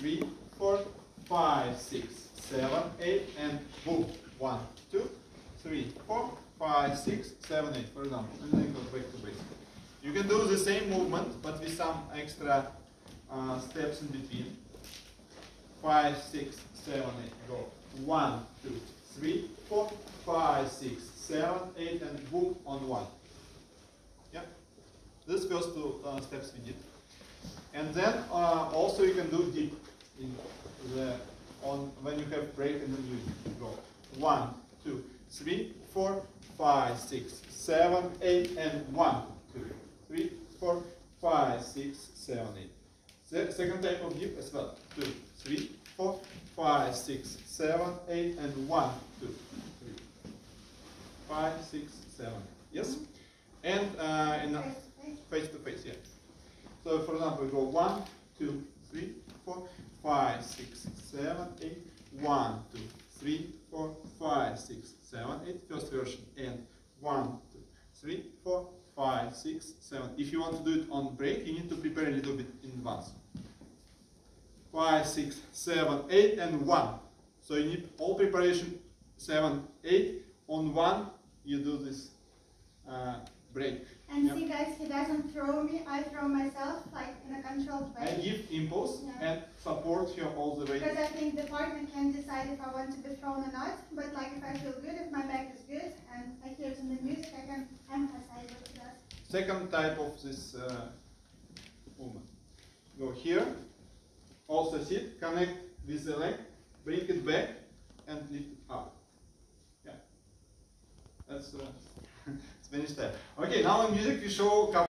3, 4, 5, 6, 7, 8, and boom. 1, 2, 3, 4, 5, 6, 7, 8, for example, and then go back to basic. You can do the same movement, but with some extra steps in between. 5, 6, 7, 8, go. 1, 2, 3, 4, 5, 6, 7, 8, and boom on 1. Yeah, this first two steps we did. And then also you can do deep in the when you have break in the music. Go 1, 2, 3, 4, 5, 6, 7, 8, and 1, 2, 3, 4, 5, 6, 7, 8. Second type of deep as well. 2, 3, 4, 5, 6, 7, 8, and 1, 2, 3, 5, 6, 7. Yes? And in face to face, yeah. So for example, we go 1, 2, 3, 4, 5, 6, 7, 8, 1, 2, 3, 4, 5, 6, 7, 8. First version, and 1, 2, 3, 4, 5, 6, 7. If you want to do it on break, you need to prepare a little bit in advance. 5, 6, 7, 8, and 1. So you need all preparation 7, 8. On 1, you do this break. And see guys, he doesn't throw me, I throw myself, like in a controlled way. I give impulse and support you all the way. Because I think the partner can decide if I want to be thrown or not, but like if I feel good, if my back is good, and I hear it in the music, I can emphasize what he does. Second type of this movement. Go here, also sit, connect with the leg, bring it back, and lift it up. Yeah, that's Spanish style. Okay, now in music we show